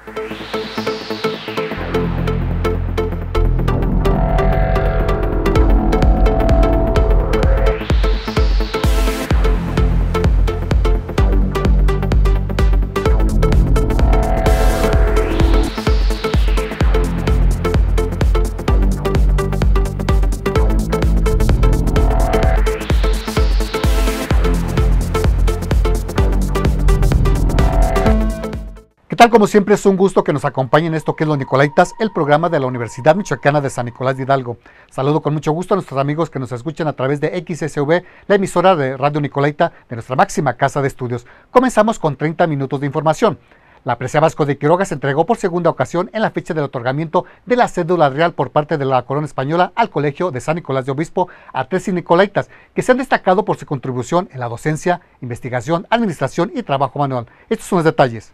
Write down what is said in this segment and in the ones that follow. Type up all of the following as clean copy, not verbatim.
¿Qué tal? Como siempre es un gusto que nos acompañen en esto que es Los Nicolaitas, el programa de la Universidad Michoacana de San Nicolás de Hidalgo. Saludo con mucho gusto a nuestros amigos que nos escuchan a través de XSV, la emisora de Radio Nicolaita de nuestra máxima casa de estudios. Comenzamos con 30 minutos de información. La Presea Vasco de Quiroga se entregó por segunda ocasión en la fecha del otorgamiento de la cédula real por parte de la corona española al Colegio de San Nicolás de Obispo a 13 Nicolaitas, que se han destacado por su contribución en la docencia, investigación, administración y trabajo manual. Estos son los detalles.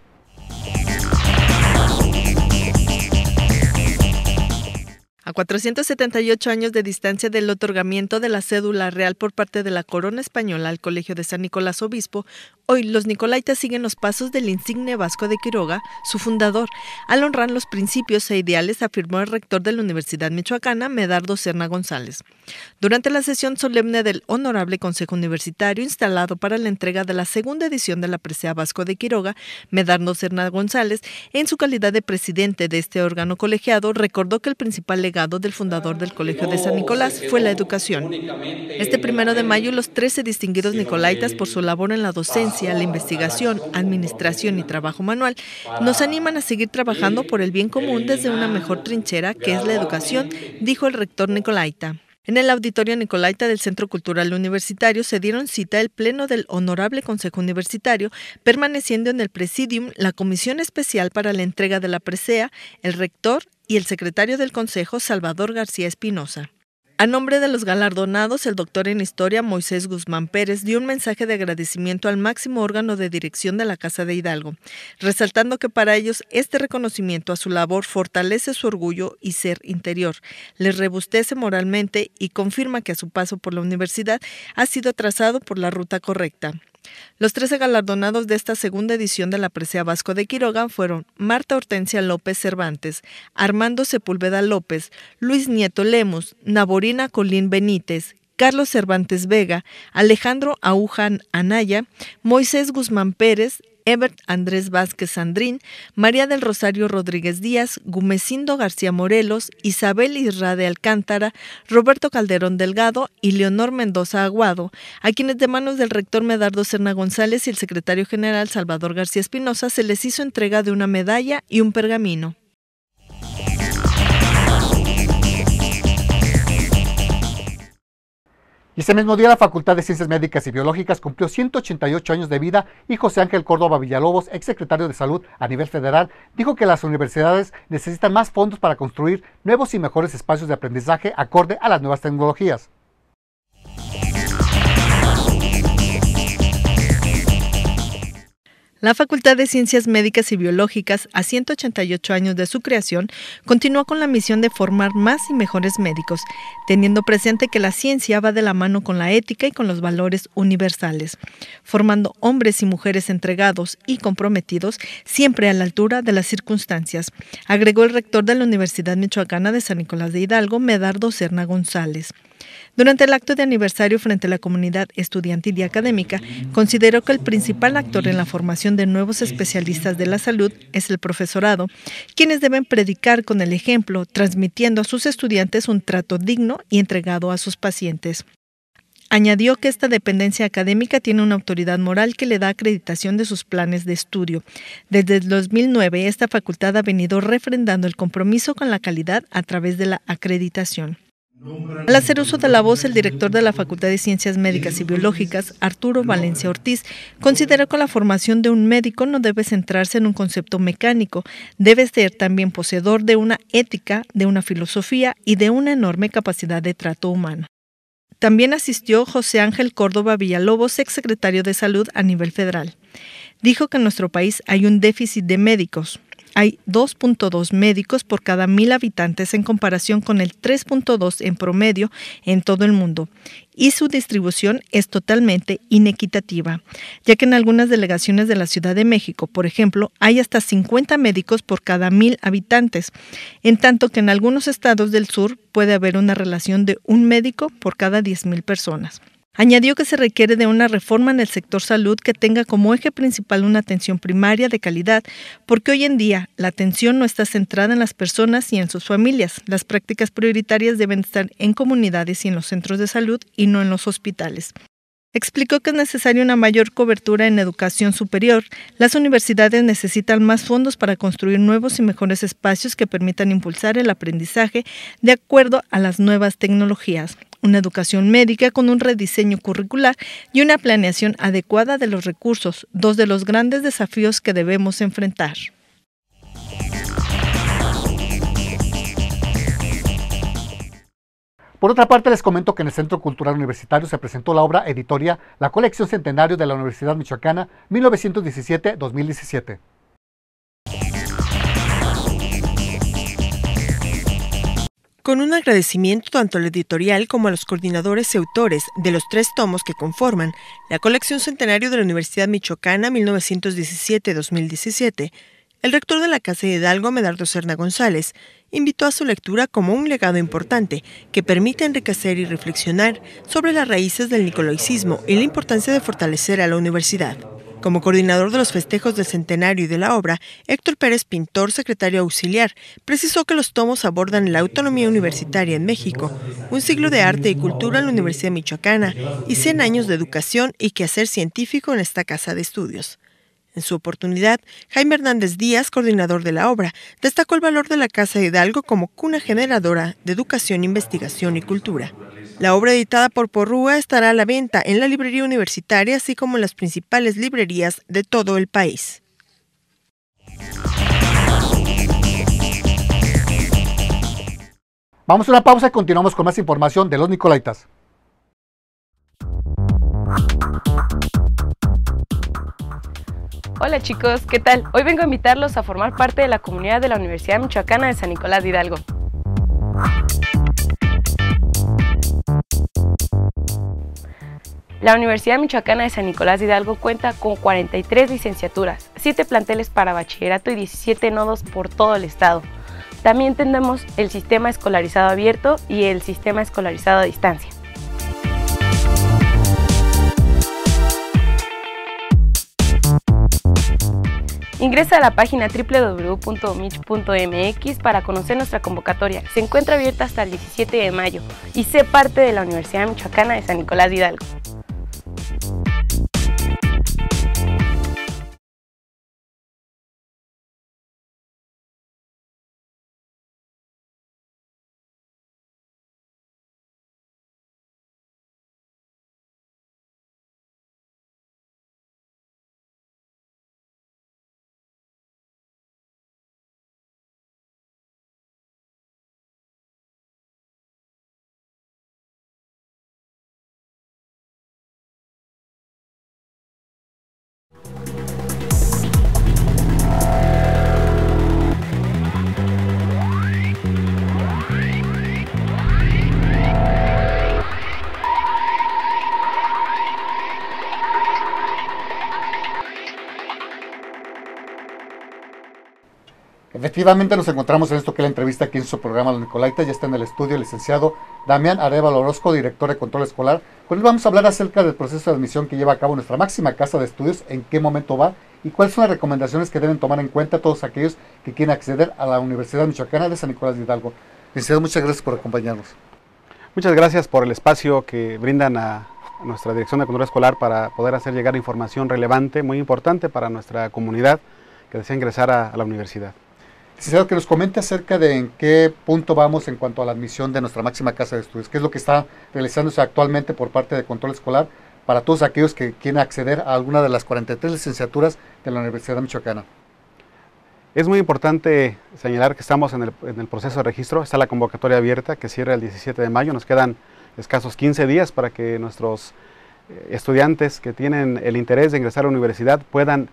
A 478 años de distancia del otorgamiento de la cédula real por parte de la corona española al Colegio de San Nicolás Obispo, hoy los nicolaitas siguen los pasos del insigne Vasco de Quiroga, su fundador, al honrar los principios e ideales, afirmó el rector de la Universidad Michoacana, Medardo Serna González. Durante la sesión solemne del Honorable Consejo Universitario instalado para la entrega de la segunda edición de la Presea Vasco de Quiroga, Medardo Serna González, en su calidad de presidente de este órgano colegiado, recordó que el principal legado del fundador del Colegio de San Nicolás fue la educación. Este 1 de mayo, los 13 distinguidos nicolaitas, por su labor en la docencia, la investigación, administración y trabajo manual, nos animan a seguir trabajando por el bien común desde una mejor trinchera que es la educación, dijo el rector nicolaita. En el auditorio nicolaita del Centro Cultural Universitario se dieron cita el pleno del Honorable Consejo Universitario, permaneciendo en el Presidium la Comisión Especial para la entrega de la presea, el rector y el secretario del Consejo, Salvador García Espinosa. A nombre de los galardonados, el doctor en Historia, Moisés Guzmán Pérez, dio un mensaje de agradecimiento al máximo órgano de dirección de la Casa de Hidalgo, resaltando que para ellos este reconocimiento a su labor fortalece su orgullo y ser interior, les robustece moralmente y confirma que a su paso por la universidad ha sido trazado por la ruta correcta. Los 13 galardonados de esta segunda edición de la Presea Vasco de Quiroga fueron Marta Hortensia López Cervantes, Armando Sepúlveda López, Luis Nieto Lemus, Naborina Colín Benítez, Carlos Cervantes Vega, Alejandro Aújan Anaya, Moisés Guzmán Pérez, Ebert Andrés Vázquez Sandrín, María del Rosario Rodríguez Díaz, Gumecindo García Morelos, Isabel Isra de Alcántara, Roberto Calderón Delgado y Leonor Mendoza Aguado, a quienes de manos del rector Medardo Serna González y el secretario general Salvador García Espinosa se les hizo entrega de una medalla y un pergamino. Y ese mismo día la Facultad de Ciencias Médicas y Biológicas cumplió 188 años de vida y José Ángel Córdoba Villalobos, exsecretario de Salud a nivel federal, dijo que las universidades necesitan más fondos para construir nuevos y mejores espacios de aprendizaje acorde a las nuevas tecnologías. La Facultad de Ciencias Médicas y Biológicas, a 188 años de su creación, continúa con la misión de formar más y mejores médicos, teniendo presente que la ciencia va de la mano con la ética y con los valores universales, formando hombres y mujeres entregados y comprometidos, siempre a la altura de las circunstancias, agregó el rector de la Universidad Michoacana de San Nicolás de Hidalgo, Medardo Serna González. Durante el acto de aniversario frente a la comunidad estudiantil y académica, consideró que el principal actor en la formación de nuevos especialistas de la salud es el profesorado, quienes deben predicar con el ejemplo, transmitiendo a sus estudiantes un trato digno y entregado a sus pacientes. Añadió que esta dependencia académica tiene una autoridad moral que le da acreditación de sus planes de estudio. Desde el 2009, esta facultad ha venido refrendando el compromiso con la calidad a través de la acreditación. Al hacer uso de la voz, el director de la Facultad de Ciencias Médicas y Biológicas, Arturo Valencia Ortiz, consideró que la formación de un médico no debe centrarse en un concepto mecánico, debe ser también poseedor de una ética, de una filosofía y de una enorme capacidad de trato humano. También asistió José Ángel Córdoba Villalobos, exsecretario de Salud a nivel federal. Dijo que en nuestro país hay un déficit de médicos. hay 2.2 médicos por cada 1,000 habitantes en comparación con el 3.2 en promedio en todo el mundo. Y su distribución es totalmente inequitativa, ya que en algunas delegaciones de la Ciudad de México, por ejemplo, hay hasta 50 médicos por cada 1,000 habitantes, en tanto que en algunos estados del sur puede haber una relación de un médico por cada 10,000 personas. Añadió que se requiere de una reforma en el sector salud que tenga como eje principal una atención primaria de calidad, porque hoy en día la atención no está centrada en las personas y en sus familias. Las prácticas prioritarias deben estar en comunidades y en los centros de salud y no en los hospitales. Explicó que es necesaria una mayor cobertura en educación superior. Las universidades necesitan más fondos para construir nuevos y mejores espacios que permitan impulsar el aprendizaje de acuerdo a las nuevas tecnologías, una educación médica con un rediseño curricular y una planeación adecuada de los recursos, dos de los grandes desafíos que debemos enfrentar. Por otra parte, les comento que en el Centro Cultural Universitario se presentó la obra editoria La Colección Centenario de la Universidad Michoacana 1917-2017. Con un agradecimiento tanto al editorial como a los coordinadores y autores de los 3 tomos que conforman la Colección Centenario de la Universidad Michoacana 1917-2017, el rector de la Casa de Hidalgo, Medardo Serna González, invitó a su lectura como un legado importante que permite enriquecer y reflexionar sobre las raíces del nicolaicismo y la importancia de fortalecer a la universidad. Como coordinador de los festejos del centenario y de la obra, Héctor Pérez Pintor, secretario auxiliar, precisó que los tomos abordan la autonomía universitaria en México, un siglo de arte y cultura en la Universidad Michoacana y 100 años de educación y quehacer científico en esta casa de estudios. En su oportunidad, Jaime Hernández Díaz, coordinador de la obra, destacó el valor de la Casa de Hidalgo como cuna generadora de educación, investigación y cultura. La obra editada por Porrúa estará a la venta en la librería universitaria, así como en las principales librerías de todo el país. Vamos a una pausa y continuamos con más información de los Nicolaitas. Hola chicos, ¿qué tal? Hoy vengo a invitarlos a formar parte de la comunidad de la Universidad Michoacana de San Nicolás de Hidalgo. La Universidad Michoacana de San Nicolás de Hidalgo cuenta con 43 licenciaturas, 7 planteles para bachillerato y 17 nodos por todo el estado. También tenemos el sistema escolarizado abierto y el sistema escolarizado a distancia. Ingresa a la página www.mich.mx para conocer nuestra convocatoria. Se encuentra abierta hasta el 17 de mayo y sé parte de la Universidad Michoacana de San Nicolás de Hidalgo. Efectivamente nos encontramos en esto que es la entrevista aquí en su programa Los Nicolaitas. Ya está en el estudio el licenciado Damián Arévalo Orozco, director de control escolar. Con él vamos a hablar acerca del proceso de admisión que lleva a cabo nuestra máxima casa de estudios, en qué momento va y cuáles son las recomendaciones que deben tomar en cuenta todos aquellos que quieren acceder a la Universidad Michoacana de San Nicolás de Hidalgo. Licenciado, muchas gracias por acompañarnos. Muchas gracias por el espacio que brindan a nuestra dirección de control escolar para poder hacer llegar información relevante, muy importante para nuestra comunidad que desea ingresar a la universidad. Licenciado, que nos comente acerca de en qué punto vamos en cuanto a la admisión de nuestra máxima casa de estudios, qué es lo que está realizándose actualmente por parte de control escolar para todos aquellos que quieren acceder a alguna de las 43 licenciaturas de la Universidad Michoacana. Es muy importante señalar que estamos en el proceso de registro. Está la convocatoria abierta que cierra el 17 de mayo. Nos quedan escasos 15 días para que nuestros estudiantes que tienen el interés de ingresar a la universidad puedan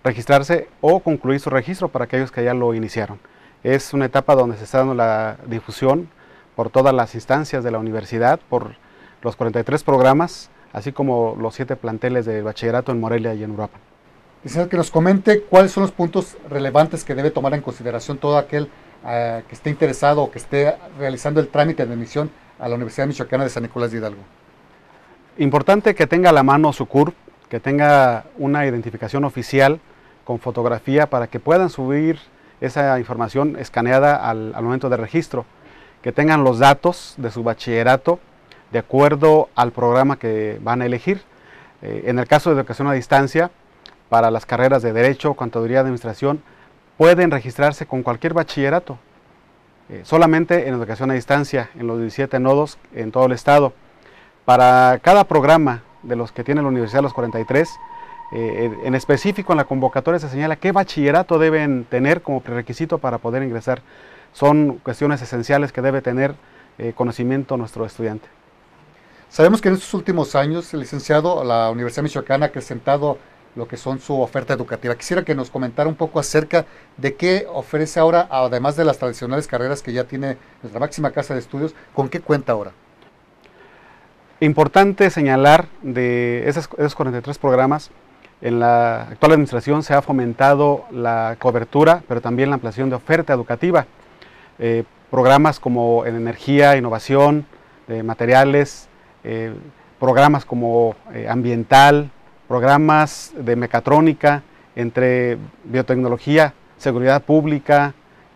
registrarse o concluir su registro para aquellos que ya lo iniciaron. Es una etapa donde se está dando la difusión por todas las instancias de la universidad, por los 43 programas, así como los 7 planteles de bachillerato en Morelia y en Uruapan. Quisiera que nos comente cuáles son los puntos relevantes que debe tomar en consideración todo aquel que esté interesado o que esté realizando el trámite de admisión a la Universidad Michoacana de San Nicolás de Hidalgo. Importante que tenga a la mano su CURP, que tenga una identificación oficial con fotografía para que puedan subir esa información escaneada al momento de registro, que tengan los datos de su bachillerato de acuerdo al programa que van a elegir. En el caso de educación a distancia, para las carreras de Derecho, Contaduría, Administración, pueden registrarse con cualquier bachillerato, solamente en educación a distancia, en los 17 nodos en todo el estado. Para cada programa de los que tiene la Universidad, los 43, en específico en la convocatoria se señala qué bachillerato deben tener como prerequisito para poder ingresar. Son cuestiones esenciales que debe tener conocimiento nuestro estudiante. Sabemos que en estos últimos años, licenciado, la Universidad Michoacana ha acrecentado lo que son su oferta educativa. Quisiera que nos comentara un poco acerca de qué ofrece ahora, además de las tradicionales carreras que ya tiene nuestra máxima casa de estudios, ¿con qué cuenta ahora? Importante señalar de esos 43 programas, en la actual administración se ha fomentado la cobertura, pero también la ampliación de oferta educativa. Programas como en energía, innovación, de materiales, programas como ambiental, programas de mecatrónica, entre biotecnología, seguridad pública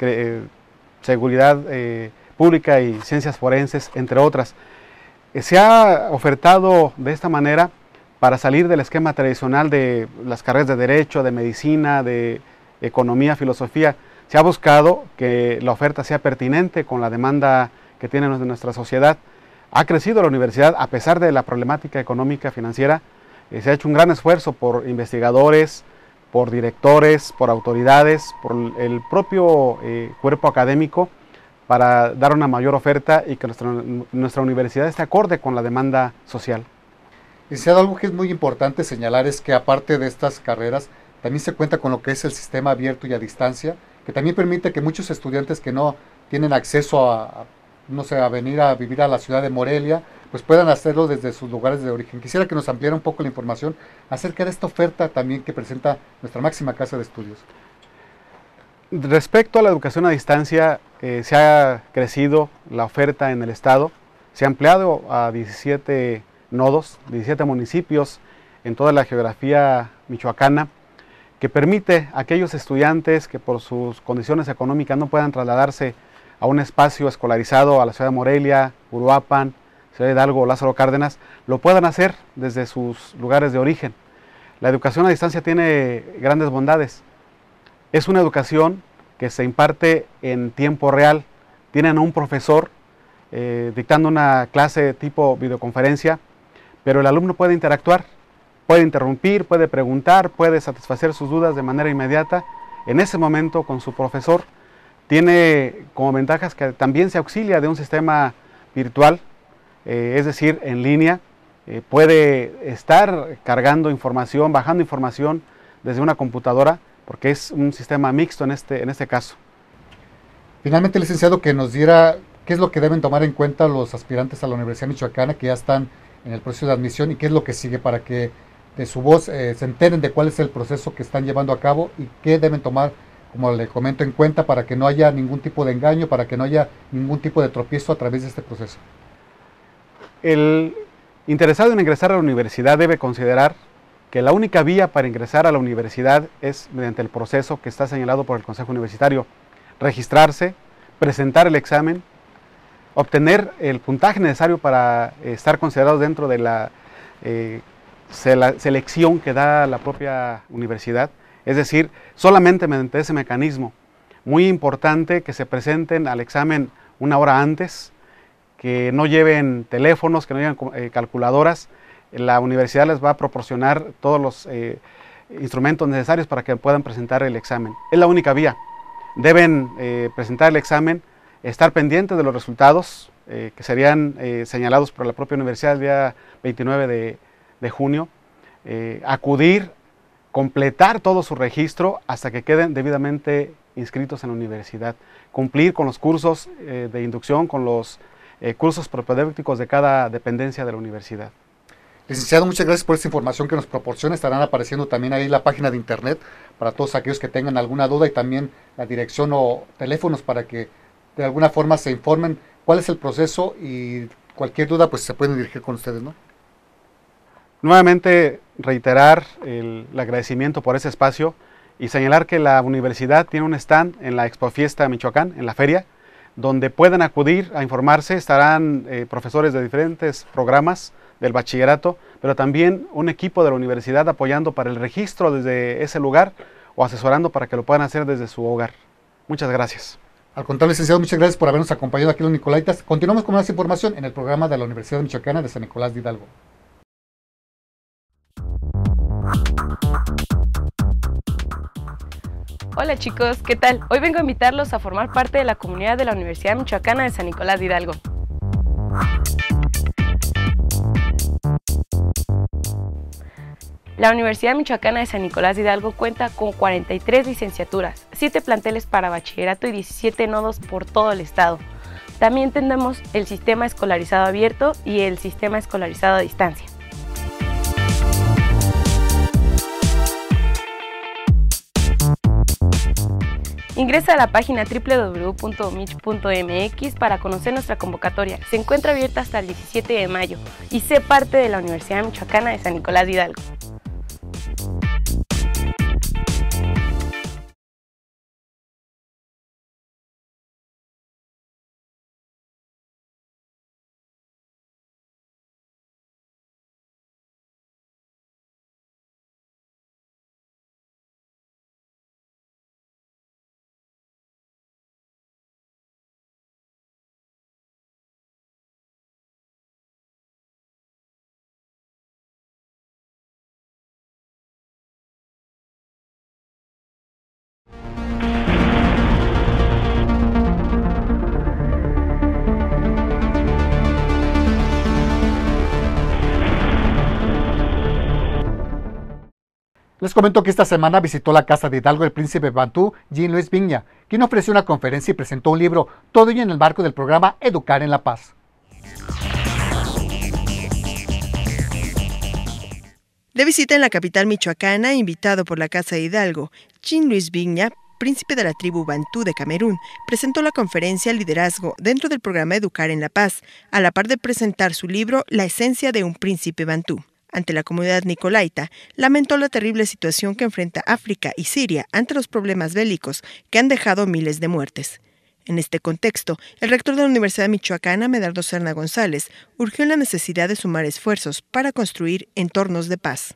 y ciencias forenses, entre otras. Se ha ofertado de esta manera para salir del esquema tradicional de las carreras de Derecho, de Medicina, de Economía, Filosofía. Se ha buscado que la oferta sea pertinente con la demanda que tiene nuestra sociedad. Ha crecido la universidad a pesar de la problemática económica financiera. Se ha hecho un gran esfuerzo por investigadores, por directores, por autoridades, por el propio cuerpo académico para dar una mayor oferta y que nuestra universidad esté acorde con la demanda social. Licenciado, algo que es muy importante señalar es que aparte de estas carreras, también se cuenta con lo que es el sistema abierto y a distancia, que también permite que muchos estudiantes que no tienen acceso a venir a vivir a la ciudad de Morelia, pues puedan hacerlo desde sus lugares de origen. Quisiera que nos ampliara un poco la información acerca de esta oferta también que presenta nuestra máxima casa de estudios. Respecto a la educación a distancia, se ha crecido la oferta en el estado, se ha ampliado a 17 nodos, 17 municipios en toda la geografía michoacana, que permite a aquellos estudiantes que por sus condiciones económicas no puedan trasladarse a un espacio escolarizado a la ciudad de Morelia, Uruapan, Ciudad de Hidalgo o Lázaro Cárdenas, lo puedan hacer desde sus lugares de origen. La educación a distancia tiene grandes bondades. Es una educación que se imparte en tiempo real. Tienen a un profesor dictando una clase tipo videoconferencia, pero el alumno puede interactuar, puede interrumpir, puede preguntar, puede satisfacer sus dudas de manera inmediata en ese momento con su profesor. Tiene como ventajas que también se auxilia de un sistema virtual, es decir, en línea. Puede estar cargando información, bajando información desde una computadora, porque es un sistema mixto en este caso. Finalmente, licenciado, que nos diera qué es lo que deben tomar en cuenta los aspirantes a la Universidad Michoacana que ya están en el proceso de admisión y qué es lo que sigue para que de su voz se enteren de cuál es el proceso que están llevando a cabo y qué deben tomar, como le comento, en cuenta para que no haya ningún tipo de engaño, para que no haya ningún tipo de tropiezo a través de este proceso. El interesado en ingresar a la universidad debe considerar que la única vía para ingresar a la universidad es mediante el proceso que está señalado por el Consejo Universitario: registrarse, presentar el examen, obtener el puntaje necesario para estar considerados dentro de la selección que da la propia universidad. Es decir, solamente mediante ese mecanismo. Muy importante que se presenten al examen una hora antes, que no lleven teléfonos, que no lleven calculadoras. La universidad les va a proporcionar todos los instrumentos necesarios para que puedan presentar el examen. Es la única vía. Deben presentar el examen, estar pendientes de los resultados que serían señalados por la propia universidad el día 29 de junio, acudir completar todo su registro hasta que queden debidamente inscritos en la universidad, cumplir con los cursos de inducción, con los cursos propedéuticos de cada dependencia de la universidad. Licenciado, muchas gracias por esta información que nos proporciona. Estarán apareciendo también ahí la página de internet para todos aquellos que tengan alguna duda y también la dirección o teléfonos para que de alguna forma se informen cuál es el proceso y cualquier duda pues se pueden dirigir con ustedes, ¿no? Nuevamente reiterar el agradecimiento por ese espacio y señalar que la universidad tiene un stand en la Expofiesta Michoacán, en la feria, donde pueden acudir a informarse. Estarán profesores de diferentes programas del bachillerato, pero también un equipo de la universidad apoyando para el registro desde ese lugar o asesorando para que lo puedan hacer desde su hogar. Muchas gracias. Al contrario, licenciado, muchas gracias por habernos acompañado aquí en Los Nicolaitas. Continuamos con más información en el programa de la Universidad Michoacana de San Nicolás de Hidalgo. Hola chicos, ¿qué tal? Hoy vengo a invitarlos a formar parte de la comunidad de la Universidad Michoacana de San Nicolás de Hidalgo. La Universidad Michoacana de San Nicolás de Hidalgo cuenta con 43 licenciaturas, 7 planteles para bachillerato y 17 nodos por todo el estado. También tenemos el sistema escolarizado abierto y el sistema escolarizado a distancia. Ingresa a la página www.mich.mx para conocer nuestra convocatoria. Se encuentra abierta hasta el 17 de mayo y sé parte de la Universidad Michoacana de San Nicolás de Hidalgo. Les comento que esta semana visitó la Casa de Hidalgo el príncipe Bantú, Jean-Louis Viña, quien ofreció una conferencia y presentó un libro, todo ello en el marco del programa Educar en la Paz. De visita en la capital michoacana, invitado por la Casa de Hidalgo, Jean-Louis Viña, príncipe de la tribu Bantú de Camerún, presentó la conferencia Liderazgo dentro del programa Educar en la Paz, a la par de presentar su libro La esencia de un príncipe Bantú. Ante la comunidad nicolaita, lamentó la terrible situación que enfrenta África y Siria ante los problemas bélicos que han dejado miles de muertes. En este contexto, el rector de la Universidad Michoacana, Medardo Serna González, urgió en la necesidad de sumar esfuerzos para construir entornos de paz.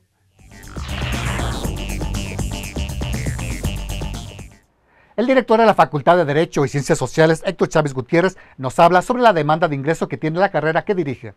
El director de la Facultad de Derecho y Ciencias Sociales, Héctor Chávez Gutiérrez, nos habla sobre la demanda de ingreso que tiene la carrera que dirige.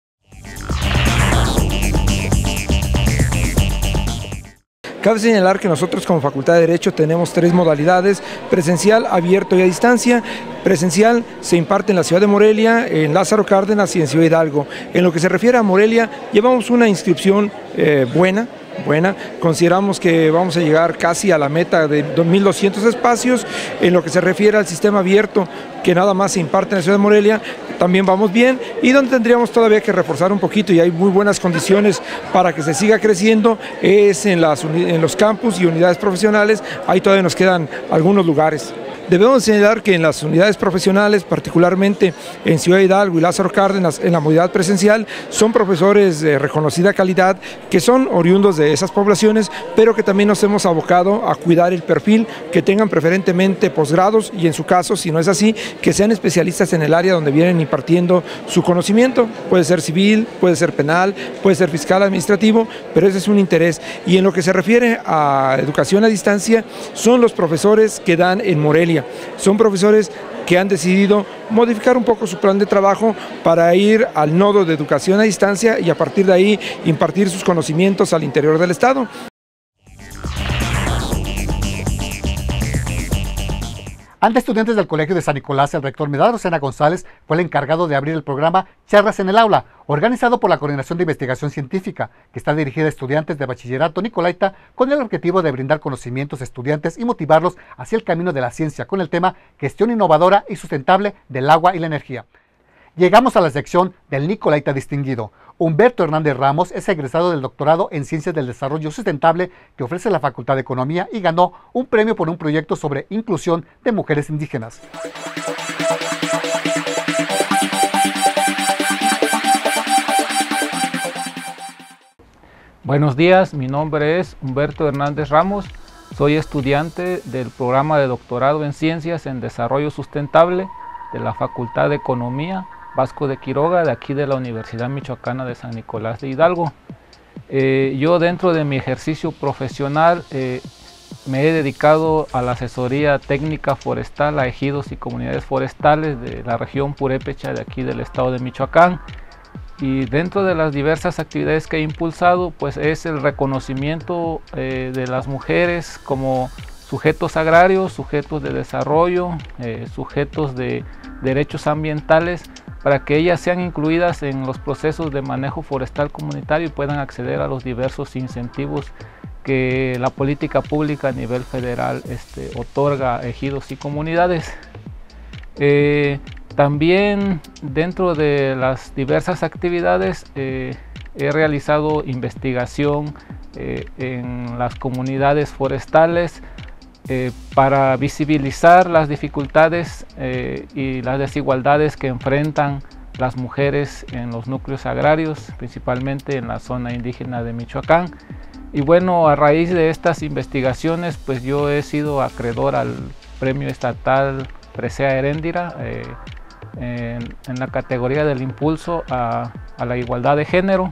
Cabe señalar que nosotros como Facultad de Derecho tenemos 3 modalidades: presencial, abierto y a distancia. Presencial se imparte en la ciudad de Morelia, en Lázaro Cárdenas y en Ciudad Hidalgo. En lo que se refiere a Morelia, llevamos una inscripción buena. Consideramos que vamos a llegar casi a la meta de 2.200 espacios. En lo que se refiere al sistema abierto, que nada más se imparte en la ciudad de Morelia, también vamos bien, y donde tendríamos todavía que reforzar un poquito y hay muy buenas condiciones para que se siga creciendo es en los campus y unidades profesionales. Ahí todavía nos quedan algunos lugares. Debemos señalar que en las unidades profesionales, particularmente en Ciudad Hidalgo y Lázaro Cárdenas, en la modalidad presencial, son profesores de reconocida calidad que son oriundos de esas poblaciones, pero que también nos hemos abocado a cuidar el perfil, que tengan preferentemente posgrados y en su caso, si no es así, que sean especialistas en el área donde vienen impartiendo su conocimiento. Puede ser civil, puede ser penal, puede ser fiscal administrativo, pero ese es un interés. Y en lo que se refiere a educación a distancia, son los profesores que dan en Morelia. Son profesores que han decidido modificar un poco su plan de trabajo para ir al nodo de educación a distancia y a partir de ahí impartir sus conocimientos al interior del estado. Ante estudiantes del Colegio de San Nicolás, el rector Medardo Sena González fue el encargado de abrir el programa Charlas en el Aula, organizado por la Coordinación de Investigación Científica, que está dirigida a estudiantes de bachillerato nicolaita con el objetivo de brindar conocimientos a estudiantes y motivarlos hacia el camino de la ciencia con el tema Gestión innovadora y sustentable del agua y la energía. Llegamos a la sección del Nicolaita distinguido. Humberto Hernández Ramos es egresado del doctorado en Ciencias del Desarrollo Sustentable que ofrece la Facultad de Economía y ganó un premio por un proyecto sobre inclusión de mujeres indígenas. Buenos días, mi nombre es Humberto Hernández Ramos, soy estudiante del programa de doctorado en Ciencias en Desarrollo Sustentable de la Facultad de Economía Vasco de Quiroga, de aquí de la Universidad Michoacana de San Nicolás de Hidalgo. Yo dentro de mi ejercicio profesional me he dedicado a la asesoría técnica forestal a ejidos y comunidades forestales de la región purépecha de aquí del estado de Michoacán. Y dentro de las diversas actividades que he impulsado, pues es el reconocimiento de las mujeres como sujetos agrarios, sujetos de desarrollo, sujetos de derechos ambientales, para que ellas sean incluidas en los procesos de manejo forestal comunitario y puedan acceder a los diversos incentivos que la política pública a nivel federal otorga a ejidos y comunidades. También dentro de las diversas actividades he realizado investigación en las comunidades forestales para visibilizar las dificultades y las desigualdades que enfrentan las mujeres en los núcleos agrarios, principalmente en la zona indígena de Michoacán. Y bueno, a raíz de estas investigaciones, pues yo he sido acreedor al premio estatal Presea Heréndira en la categoría del impulso a la igualdad de género.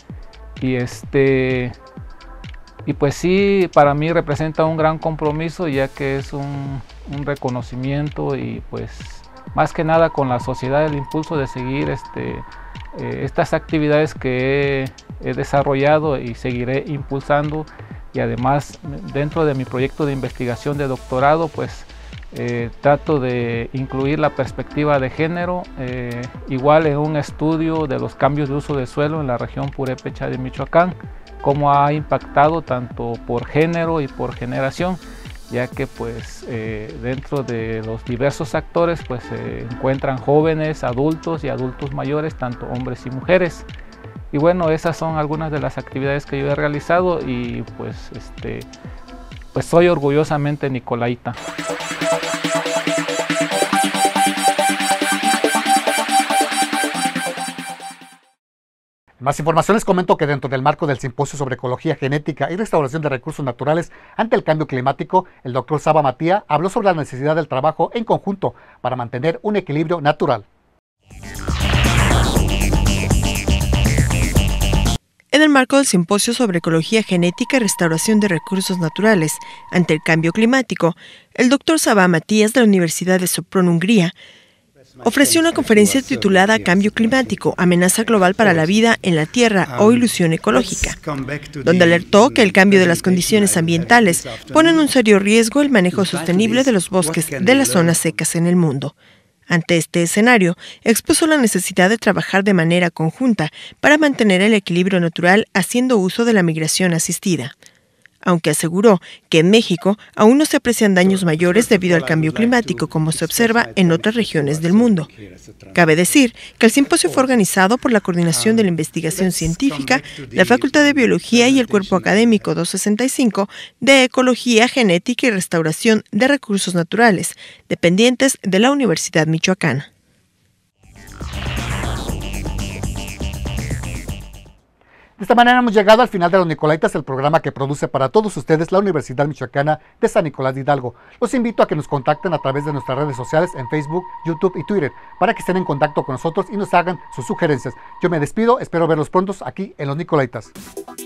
Y pues sí, para mí representa un gran compromiso, ya que es un reconocimiento y pues más que nada con la sociedad el impulso de seguir estas actividades que he desarrollado y seguiré impulsando. Y además dentro de mi proyecto de investigación de doctorado pues trato de incluir la perspectiva de género igual en un estudio de los cambios de uso de suelo en la región purépecha de Michoacán, cómo ha impactado tanto por género y por generación, ya que pues dentro de los diversos actores pues se encuentran jóvenes, adultos y adultos mayores, tanto hombres y mujeres. Y bueno, esas son algunas de las actividades que yo he realizado y pues soy orgullosamente nicolaita. Más información les comento que dentro del marco del Simposio sobre Ecología Genética y Restauración de Recursos Naturales ante el Cambio Climático, el doctor Saba Matía habló sobre la necesidad del trabajo en conjunto para mantener un equilibrio natural. En el marco del Simposio sobre Ecología Genética y Restauración de Recursos Naturales ante el Cambio Climático, el doctor Saba Matías de la Universidad de Sopron, Hungría, ofreció una conferencia titulada Cambio Climático, amenaza global para la vida en la Tierra o ilusión ecológica, donde alertó que el cambio de las condiciones ambientales pone en un serio riesgo el manejo sostenible de los bosques de las zonas secas en el mundo. Ante este escenario, expuso la necesidad de trabajar de manera conjunta para mantener el equilibrio natural haciendo uso de la migración asistida. Aunque aseguró que en México aún no se aprecian daños mayores debido al cambio climático como se observa en otras regiones del mundo. Cabe decir que el simposio fue organizado por la Coordinación de la Investigación Científica, la Facultad de Biología y el Cuerpo Académico 265 de Ecología, Genética y Restauración de Recursos Naturales, dependientes de la Universidad Michoacana. De esta manera hemos llegado al final de Los Nicolaitas, el programa que produce para todos ustedes la Universidad Michoacana de San Nicolás de Hidalgo. Los invito a que nos contacten a través de nuestras redes sociales en Facebook, YouTube y Twitter para que estén en contacto con nosotros y nos hagan sus sugerencias. Yo me despido, espero verlos pronto aquí en Los Nicolaitas.